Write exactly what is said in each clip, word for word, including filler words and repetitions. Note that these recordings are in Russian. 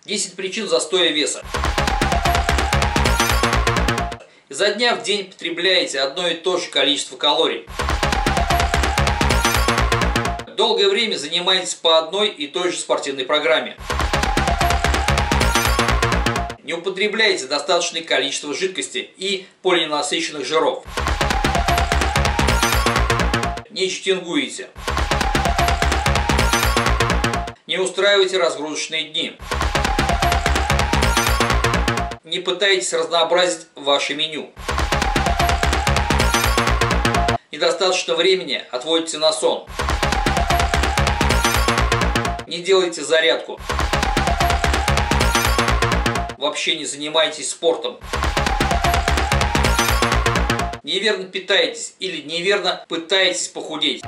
десять причин застоя веса. Изо дня в день потребляете одно и то же количество калорий. Долгое время занимаетесь по одной и той же спортивной программе. Не употребляете достаточное количество жидкости и полиненасыщенных жиров. Не читингуете. Не устраиваете разгрузочные дни. Не пытаетесь разнообразить ваше меню. Недостаточно времени отводите на сон. Не делайте зарядку. Вообще не занимаетесь спортом. Неверно питаетесь или неверно пытаетесь похудеть.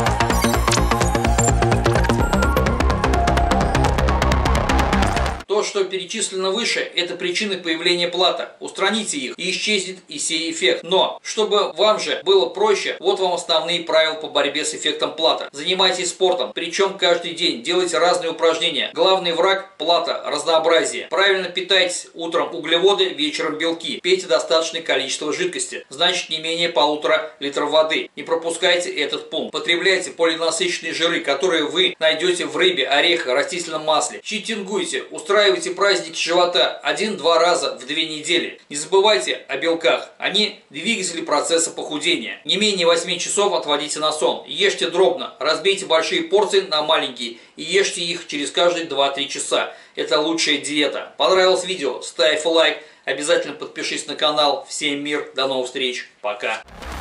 То, что перечислено выше, это причины появления плата. Устраните их, и исчезнет и сей эффект. Но, чтобы вам же было проще, вот вам основные правила по борьбе с эффектом плата. Занимайтесь спортом, причем каждый день. Делайте разные упражнения. Главный враг плата – разнообразие. Правильно питайтесь: утром углеводы, вечером белки. Пейте достаточное количество жидкости, значит не менее полутора литров воды. Не пропускайте этот пункт. Потребляйте полиненасыщенные жиры, которые вы найдете в рыбе, орехах, растительном масле. Читингуйте, устраивайте праздники живота один-два раза в две недели. Не забывайте о белках. Они двигатели процесса похудения. Не менее восьми часов отводите на сон. Ешьте дробно. Разбейте большие порции на маленькие и ешьте их через каждые два-три часа. Это лучшая диета. Понравилось видео? Ставь лайк. Обязательно подпишись на канал. Всем мир. До новых встреч. Пока.